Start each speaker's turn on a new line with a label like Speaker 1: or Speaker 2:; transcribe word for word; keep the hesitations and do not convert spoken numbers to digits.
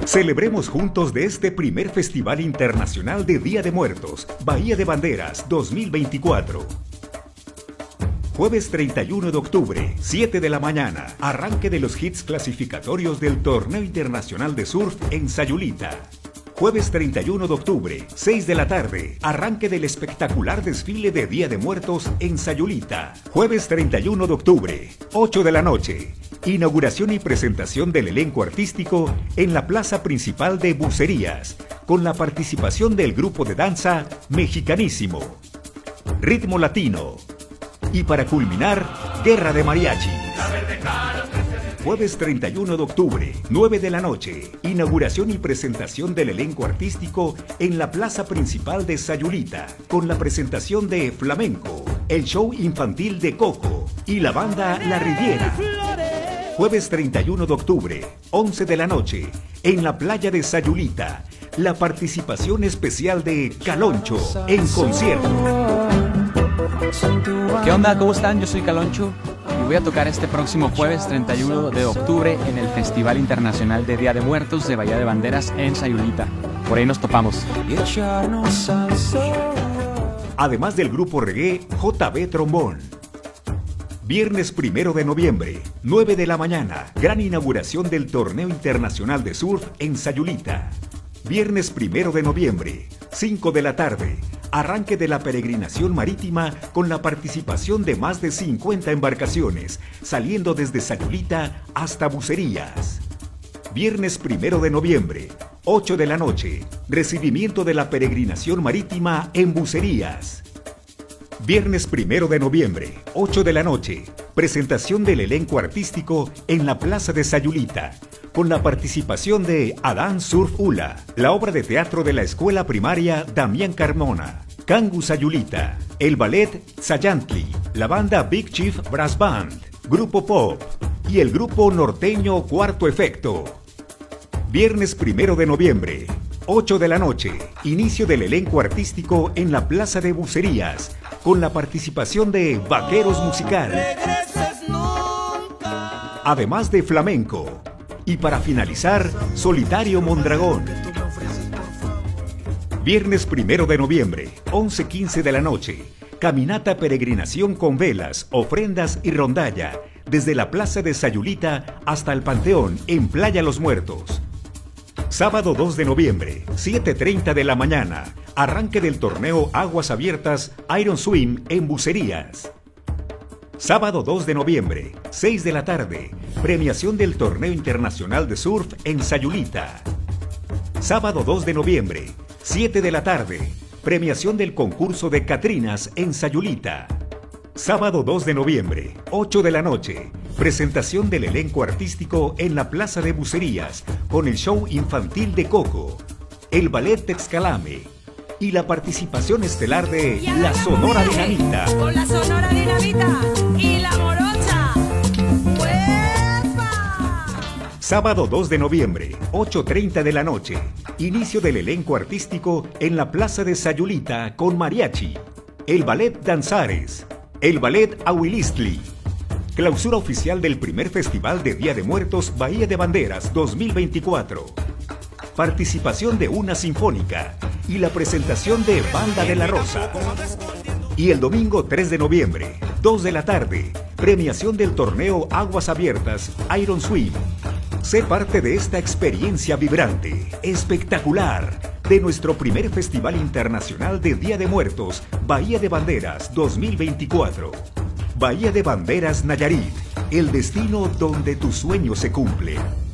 Speaker 1: Celebremos juntos de este primer Festival Internacional de Día de Muertos, Bahía de Banderas dos mil veinticuatro. Jueves treinta y uno de octubre, siete de la mañana, arranque de los hits clasificatorios del Torneo Internacional de Surf en Sayulita. Jueves treinta y uno de octubre, seis de la tarde, arranque del espectacular desfile de Día de Muertos en Sayulita. Jueves treinta y uno de octubre, ocho de la noche, inauguración y presentación del elenco artístico en la plaza principal de Bucerías, con la participación del grupo de danza Mexicanísimo, Ritmo Latino. Y para culminar, Guerra de Mariachi. Jueves treinta y uno de octubre, nueve de la noche, inauguración y presentación del elenco artístico en la plaza principal de Sayulita, con la presentación de Flamenco, el show infantil de Coco y la banda La Riviera. Jueves treinta y uno de octubre, once de la noche, en la playa de Sayulita, la participación especial de Caloncho en concierto.
Speaker 2: ¿Qué onda? ¿Cómo están? Yo soy Caloncho y voy a tocar este próximo jueves treinta y uno de octubre en el Festival Internacional de Día de Muertos de Bahía de Banderas en Sayulita. Por ahí nos topamos.
Speaker 1: Además del grupo reggae J B Trombón. Viernes primero de noviembre, nueve de la mañana, gran inauguración del Torneo Internacional de Surf en Sayulita. Viernes primero de noviembre, cinco de la tarde, arranque de la peregrinación marítima con la participación de más de cincuenta embarcaciones, saliendo desde Sayulita hasta Bucerías. Viernes primero de noviembre, ocho de la noche, recibimiento de la peregrinación marítima en Bucerías. Viernes primero de noviembre, ocho de la noche, presentación del elenco artístico en la plaza de Sayulita, con la participación de Adán Surf Ula, la obra de teatro de la escuela primaria Damián Carmona, Cangu Sayulita, el ballet Sayantli, la banda Big Chief Brass Band, Grupo Pop y el grupo norteño Cuarto Efecto. Viernes primero de noviembre, ocho de la noche, inicio del elenco artístico en la plaza de Bucerías, con la participación de Vaqueros Musical, además de Flamenco. Y para finalizar, Solitario Mondragón. Viernes primero de noviembre, once quince de la noche, caminata peregrinación con velas, ofrendas y rondalla, desde la plaza de Sayulita hasta el Panteón en Playa Los Muertos. Sábado dos de noviembre, siete treinta de la mañana, arranque del torneo Aguas Abiertas Iron Swim en Bucerías. Sábado dos de noviembre, seis de la tarde, premiación del Torneo Internacional de Surf en Sayulita. Sábado dos de noviembre, siete de la tarde, premiación del concurso de Catrinas en Sayulita. Sábado dos de noviembre, ocho de la noche, presentación del elenco artístico en la plaza de Bucerías con el show infantil de Coco, el ballet Texcalame y la participación estelar de la Sonora Dinamita.
Speaker 3: Con la Sonora Dinamita y la Morocha. ¡Uepa!
Speaker 1: Sábado dos de noviembre, ocho treinta de la noche, inicio del elenco artístico en la plaza de Sayulita con mariachi, el ballet Danzares, el ballet Ahuilistli. Clausura oficial del primer Festival de Día de Muertos Bahía de Banderas dos mil veinticuatro. Participación de una sinfónica y la presentación de Banda de la Rosa. Y el domingo tres de noviembre, dos de la tarde, premiación del torneo Aguas Abiertas Iron Swim. Sé parte de esta experiencia vibrante, espectacular, de nuestro primer Festival Internacional de Día de Muertos Bahía de Banderas dos mil veinticuatro. Bahía de Banderas Nayarit, el destino donde tus sueños se cumplen.